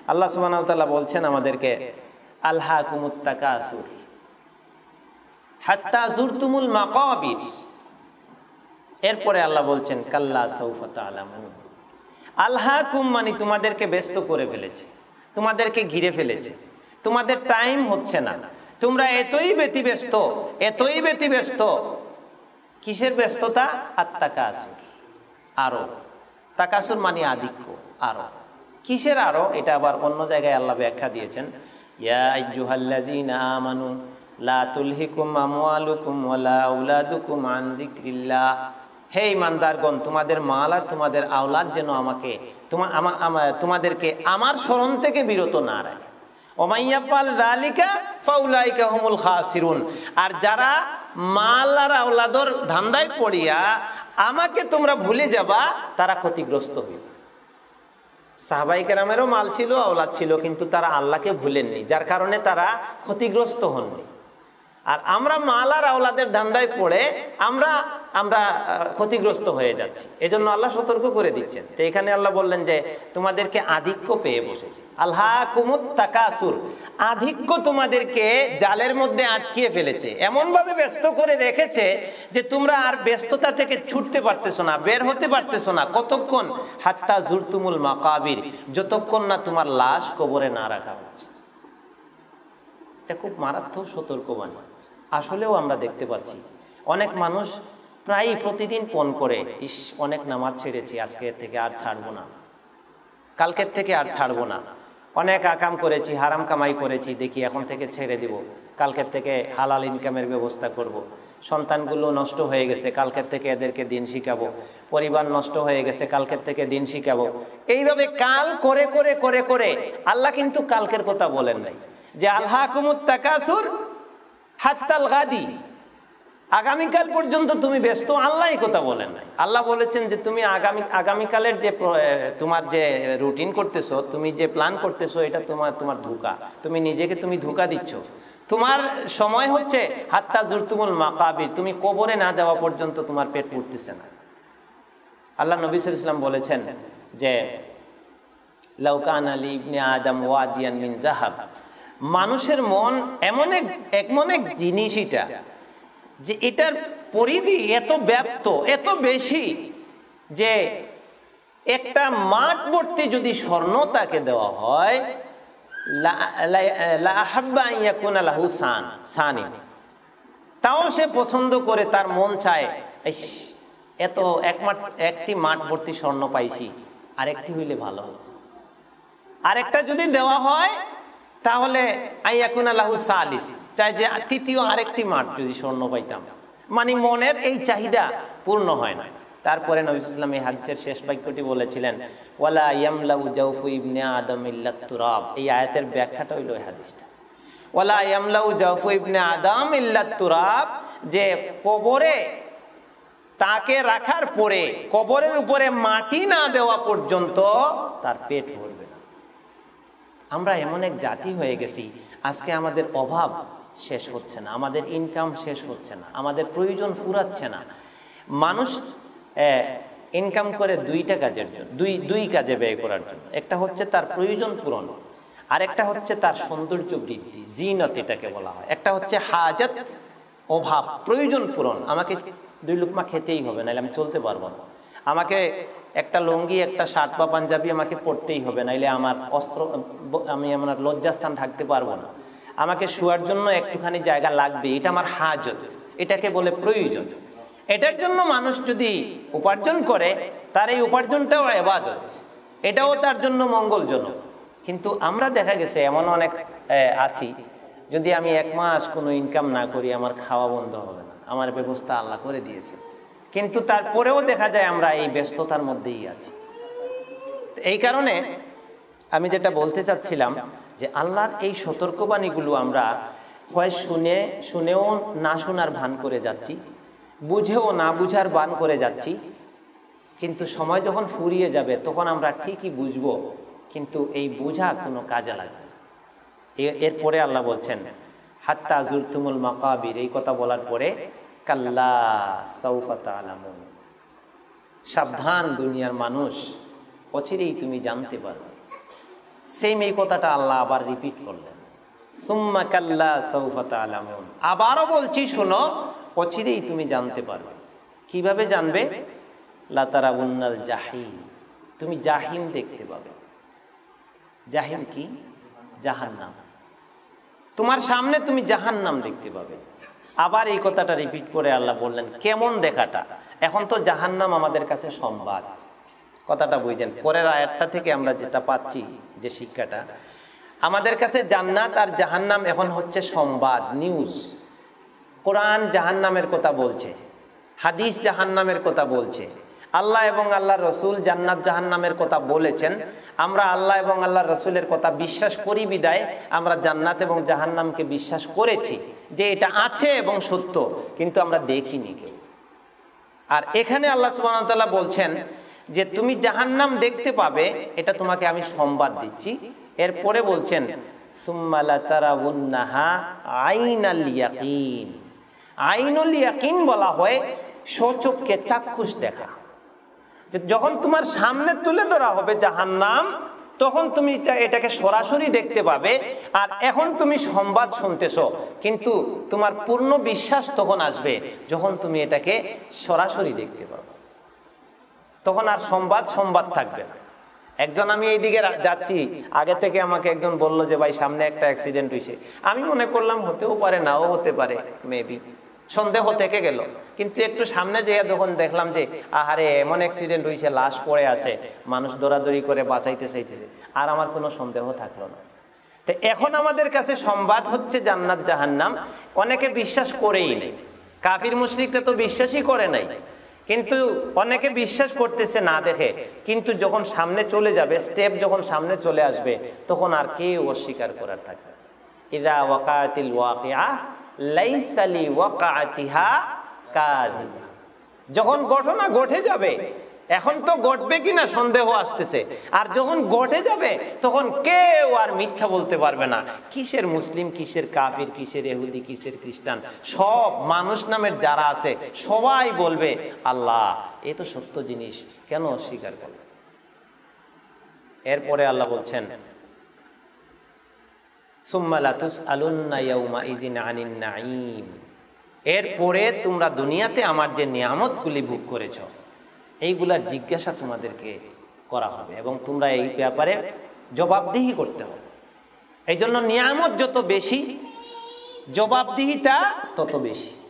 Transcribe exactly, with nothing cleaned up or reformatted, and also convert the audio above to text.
আল্লাহ সুবহানাহু ওয়া তাআলা বলছেন আমাদেরকে আলহাকুমুত তাকাসুর হাত্তা যুরতুমুল মাকাবির। এরপরে আল্লাহ বলছেন কাল্লা সাউফা তা'লামুন। আলহাকুম মানে তোমাদেরকে ব্যস্ত করে ফেলেছে, তোমাদেরকে ঘিরে ফেলেছে, তোমাদের টাইম হচ্ছে না, তোমরা এতই ব্যতিব্যস্ত, এতই ব্যতিব্যস্ত। কিসের ব্যস্ততা? আত-তাকাসুর, আরো। তাকাসুর মানে আধিক্য, আরো। কিসের আরো? এটা আবার অন্য জায়গায় আল্লাহ ব্যাখ্যা দিয়েছেন, ইয়া আইয়ুহাল্লাযীনা আমানু লা তুলহিকুম আমওয়ালুকুম ওয়ালা আওলাদুকুম আন যিকরিল্লাহ। হে ঈমানদারগণ, তোমাদের মাল আর তোমাদের আওলাদ যেন আমাকে তোমাদেরকে আমার স্মরণ থেকে বিরত না রাখে। ওয়া ইয়াফআল যালিকা ফাউলাইকা হুমুল খাসিরুন। আর যারা মাল আর আওলাদর ধান্দায় পড়িয়া আমাকে তোমরা ভুলে যাবা, তারা ক্ষতিগ্রস্ত হইবে। সাহাবায়ে কেরামেরও মাল ছিল, আওলাদ ছিল, কিন্তু তারা আল্লাহকে ভুলেননি, যার কারণে তারা ক্ষতিগ্রস্ত হননি। আর আমরা মাল আর আওলাদের ধান্দায় পড়ে আমরা আমরা ক্ষতিগ্রস্ত হয়ে যাচ্ছি। এজন্য আল্লাহ সতর্ক করে দিচ্ছেন। তো এখানে আল্লাহ বললেন যে তোমাদেরকে আধিক্য পেয়ে বসেছে। আলহাকুমুত তাকাসুর, আধিক্য তোমাদেরকে জালের মধ্যে আটকিয়ে ফেলেছে, এমনভাবে ব্যস্ত করে রেখেছে যে তোমরা আর ব্যস্ততা থেকে ছুটতে পারতেছো না, বের হতে পারতেছো না। কতক্ষণ? হাত্তা যুরতুমুল মাকাবির, যতক্ষণ না তোমার লাশ কবরে না রাখা হচ্ছে। এটা খুব মারাত্মক সতর্কবাণী। আসলেও আমরা দেখতে পাচ্ছি অনেক মানুষ প্রায় প্রতিদিন ফোন করে, ইস অনেক নামাজ ছেড়েছি, আজকের থেকে আর ছাড়বো না, কালকের থেকে আর ছাড়বো না, অনেক আকাম করেছি, হারাম কামাই করেছি, দেখি এখন থেকে ছেড়ে দিব, কালকের থেকে হালাল ইনকামের ব্যবস্থা করব। সন্তানগুলো নষ্ট হয়ে গেছে, কালকের থেকে এদেরকে দিন শিখাবো। পরিবার নষ্ট হয়ে গেছে, কালকের থেকে দিন শিখাবো। এইভাবে কাল করে করে করে করে আল্লাহ কিন্তু কালকের কথা বলেন নাই, যে আলহাকুমুত তাকাসুর হাত্তাল গাদি, আগামীকাল পর্যন্ত তুমি ব্যস্ত। আল্লাহ এই কথা বলেন নাই। আল্লাহ বলেছেন যে তুমি আগামী আগামীকালের যে তোমার যে রুটিন করতেছো, তুমি যে প্ল্যান করতেছো, এটা তোমার তোমার ধোঁকা, তুমি নিজেকে তুমি ধোঁকা দিচ্ছ। তোমার সময় হচ্ছে হাত্তা যুরতুমুল মাকাবির, তুমি কবরে না যাওয়া পর্যন্ত তোমার পেট পুড়তেছে না। আল্লাহ নবী সাল্লাল্লাহু আলাইহি ওয়াসাল্লাম বলেছেন যে লাউ কানা লি ইবনে আদম ওয়াদিয়ান মিন যাহাব, মানুষের মন এমন এক এমন এক জিনিস এটা, যে এটার পরিধি এত ব্যাপ্ত, এত বেশি, যে একটা মাঠ ভর্তি যদি স্বর্ণ তাকে দেওয়া হয়, লা আহাব্বা আন ইয়াকুনা লাহু সান সানি, তাও সে পছন্দ করে, তার মন চায় ইস এত এক মাঠ একটি মাঠ ভর্তি স্বর্ণ পাইছি, আরেকটি হইলে ভালো হতো। আরেকটা যদি দেওয়া হয় তাহলে আইয়াকুনা লাহু সালিস, চাই যে তৃতীয় আরেকটি মাঠ যদি স্বর্ণ পাইতাম। মানে মনের এই চাহিদা পূর্ণ হয় না। তারপরে নবী সাল্লাল্লাহু আলাইহি ওয়াসাল্লাম এই হাদিসের শেষ বাক্যটি বলেছিলেন, ওয়ালা ইয়ামলাউ জাওফু ইবনে আদম ইল্লা তুরাব। এই আয়াতের ব্যাখ্যাটা হইল এই হাদিসটা, ওয়ালা ইয়ামলাউ জাওফু ইবনে আদম ইল্লা তুরাব, যে কবরে তাকে রাখার পরে কবরের উপরে মাটি না দেওয়া পর্যন্ত তার পেট ভরবে না। আমরা এমন এক জাতি হয়ে গেছি, আজকে আমাদের অভাব শেষ হচ্ছে না, আমাদের ইনকাম শেষ হচ্ছে না, আমাদের প্রয়োজন ফুরাচ্ছে না। মানুষ ইনকাম করে দুইটা কাজের জন্য, দুই দুই কাজে ব্যয় করার জন্য। একটা হচ্ছে তার প্রয়োজন পূরণ, আর একটা হচ্ছে তার সৌন্দর্য বৃদ্ধি, জিনত এটাকে বলা হয়। একটা হচ্ছে হাজাত, অভাব, প্রয়োজন পূরণ। আমাকে দুই লুকমা খেতেই হবে, নাহলে আমি চলতে পারবো না। আমাকে একটা লুঙ্গি, একটা শার্ট বা পাঞ্জাবি আমাকে পরতেই হবে, নাইলে আমার অস্ত্র, আমি আমার লজ্জাস্থান থাকতে পারবো না। আমাকে শোয়ার জন্য একটুখানি জায়গা লাগবে, এটা আমার হাজত, এটাকে বলে প্রয়োজন। এটার জন্য মানুষ যদি উপার্জন করে, তার এই উপার্জনটাও ইবাদত, এটাও তার জন্য মঙ্গলজনক। কিন্তু আমরা দেখা গেছে এমন অনেক আছি, যদি আমি এক মাস কোনো ইনকাম না করি আমার খাওয়া বন্ধ হবে না, আমার ব্যবস্থা আল্লাহ করে দিয়েছে। কিন্তু তারপরেও দেখা যায় আমরা এই ব্যস্ততার মধ্যেই আছি। এই কারণে আমি যেটা বলতে চাচ্ছিলাম, যে আল্লাহর এই সতর্কবাণীগুলো আমরা হয় শুনে শুনেও না শোনার ভান করে যাচ্ছি, বুঝেও না বুঝার ভান করে যাচ্ছি, কিন্তু সময় যখন ফুরিয়ে যাবে তখন আমরা ঠিকই বুঝবো, কিন্তু এই বুঝা কোনো কাজে লাগবে। এরপরে আল্লাহ বলছেন হাত্তা যুরতুমুল মাকাবির, এই কথা বলার পরে কাল্লা সাউফা তা'লামুন, সাবধান দুনিয়ার মানুষ, অচিরেই তুমি জানতে পারবে। সেম এই কথাটা আল্লাহ আবার রিপিট করলেন, সুম্মা কাল্লা সাউফা তা'লামুন। আবারও বলছি শোনো, অচিরেই তুমি জানতে পারবে। কিভাবে জানবে? লা তারাউন্নাল জাহিম, তুমি জাহিম দেখতে পাবে। জাহিম কি? জাহান্নাম। তোমার সামনে তুমি জাহান্নাম দেখতে পাবে। আবার এই কথাটা রিপিট করে আল্লাহ বললেন, কেমন দেখাটা? এখন তো জাহান্নাম আমাদের কাছে সংবাদ, কথাটা বুঝেন। পরের আয়াতটা থেকে আমরা যেটা পাচ্ছি যে শিক্ষাটা, আমাদের কাছে জান্নাত আর জাহান্নাম এখন হচ্ছে সংবাদ, নিউজ। কোরআন জাহান্নামের কথা বলছে, হাদিস জাহান্নামের কথা বলছে, আল্লাহ এবং আল্লাহর রসুল জান্নাত জাহান্নামের কথা বলেছেন। আমরা আল্লাহ এবং আল্লাহর রসুলের কথা বিশ্বাস করি বিদায় আমরা জান্নাত এবং জাহান্নামকে বিশ্বাস করেছি যে এটা আছে এবং সত্য, কিন্তু আমরা দেখিনি কেউ। আর এখানে আল্লাহ সুবহানাহু ওয়া তাআলা বলছেন যে তুমি জাহান্নাম দেখতে পাবে, এটা তোমাকে আমি সংবাদ দিচ্ছি। এরপরে বলছেন সুম্মা লা তারাউন্নাহা আইনাল ইয়াকিন। আইনুল ইয়াকিন বলা হয় স্বচক্ষে চাক্ষুষ দেখা। যখন তোমার সামনে তুলে ধরা হবে জাহান্নাম, তখন তুমি এটাকে সরাসরি দেখতে পাবে। আর এখন তুমি সংবাদ শুনতেছো, কিন্তু তোমার পূর্ণ বিশ্বাস তখন আসবে যখন তুমি এটাকে সরাসরি দেখতে পাবে। তখন আর সংবাদ সংবাদ থাকবে না। একজন, আমি এইদিকে যাচ্ছি, আগে থেকে আমাকে একজন বলল যে ভাই সামনে একটা অ্যাক্সিডেন্ট হয়েছে। আমি মনে করলাম হতেও পারে, নাও হতে পারে, মেবি সন্দেহ থেকে গেল। কিন্তু একটু সামনে যেয়ে যখন দেখলাম যে আহারে এমন অ্যাক্সিডেন্ট হয়েছে, লাশ পড়ে আছে, মানুষ দৌড়াদৌড়ি করে বাঁচাইতে চাইতেছে, আর আমার কোনো সন্দেহ থাকলো না। তো এখন আমাদের কাছে সংবাদ হচ্ছে জান্নাত জাহান্নাম। অনেকে বিশ্বাস করেই নেই, কাফির মুশরিকরা তো বিশ্বাসই করে নাই, কিন্তু অনেকে বিশ্বাস করতেছে না দেখে। কিন্তু যখন সামনে চলে যাবে, স্টেপ যখন সামনে চলে আসবে, তখন আর কেউ অস্বীকার করার থাকবে। ইযা ওয়াকাতিল ওয়াকিআ লাইসা লিওয়াকাতিহা কাযিবা। যখন ঘটনা ঘটে যাবে, এখন তো ঘটবে কিনা সন্দেহ আসতেছে, আর যখন ঘটে যাবে তখন কেউ আর মিথ্যা বলতে পারবে না। কিসের মুসলিম, কিসের কাফির, কিসের ইহুদি, কিসের খ্রিস্টান, সব মানুষ নামের যারা আছে সবাই বলবে আল্লাহ এ তো সত্য জিনিস, কেন অস্বীকার করবে? এরপরে আল্লাহ বলছেন সুম্মা লা তুসআলুন্না ইয়াউমাইযিন আনিন নাঈম। এরপরে তোমরা দুনিয়াতে আমার যে নিয়ামতগুলি ভোগ করেছ, এইগুলার জিজ্ঞাসা তোমাদেরকে করা হবে এবং তোমরা এই ব্যাপারে জবাবদিহি করতে হবে। এই জন্য নিয়ামত যত বেশি, জবাবদিহিতা তত বেশি।